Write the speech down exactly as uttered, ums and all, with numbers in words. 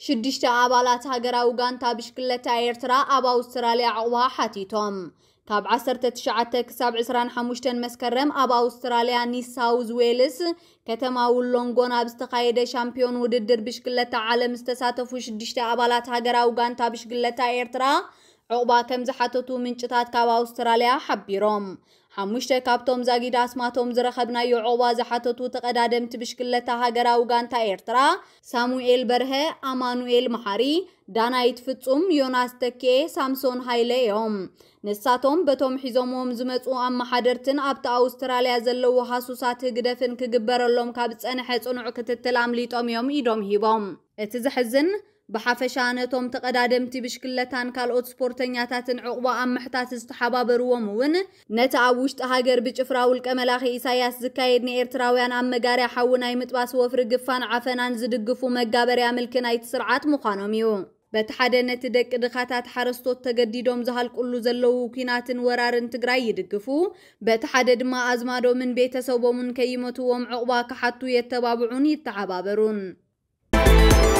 ሽዱሽተ ኣባላት ሃገራዊ ጋንታ ብሽግለታ ኤርትራ ኣብ ኣውስትራልያ ዕቅባ ሓቲቶም ካብ ዓሰርተ ትሽዓተ ክሳብ عشرين وخمسة መስከረም ኣብ ኣውስትራልያ ኒው ሳውዝ ዌልስ ከተማ ውሎንጎን ኣብ ዝተኻየደ ሻምፒዮን ውድድር ብሽግለታ ዓለም ዝተሳተፉ ሽዱሽተ ኣባላት ሃገራዊ ጋንታ ብሽግለታ ኤርትራ ዕቅባ ከም ዝሓተቱ ምንጭታት ካብ ኣውስትራልያ ሓቢሮም ሓሙሽተ ካብቶም ዛጊዳ ኣስማቶም ዝረኸብናዮ ዕቅባ ዝሓተቱ ተቀዳደምቲ ብሽግለታ ሃገራዊ ጋንታ ኤርትራ ሳሙኤል በርሀ ኣማኑኤል መሐሪ ዳናይት ፍጹም ዮናስ ተኬ ሳምሶን ሃይለ እዮም ንሳቶም በቶም ሒዞሞም ዝመጹ ኣማሓደርትን ኣብታ ኣውስትራልያ ዘለው ሃሱሳት ግደፍን ክግበረሎም ካብ ጸንሐ ጽኑዕ ክትትል ኣምሊጦም እዮም ኢዶም ሂቦም እቲ ዝሕዝን بحفشة نتوم تقدادم تبشكلتان كالوت سبورتنياتاتن عقبة أم محتاس استحبابر ومون نتعوشت هاجر بجفراول كملاخي إساياس زكايدني إرتراويان أم مجاري حوناي متباس وفر قفان عفنان زدقفو مجابر يعمل كنايت سرعات مخانوميو بتحدى نتدك دخاتات حرستو تجديدهم زهال كله زلو كيناتن ورارن تجري يدقفو بتحدى ما أزمادو من بيت سوبو من كيمتو وم عقبة كحطو يتبابعون يتعبابرون